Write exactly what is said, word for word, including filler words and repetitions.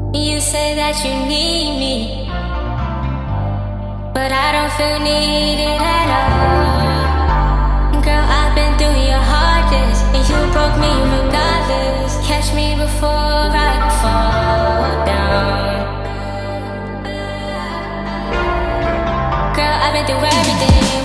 You say that you need me, but I don't feel needed at all. Girl, I've been through your hardest, and you broke me regardless. Catch me before I fall down. Girl, I've been through everything.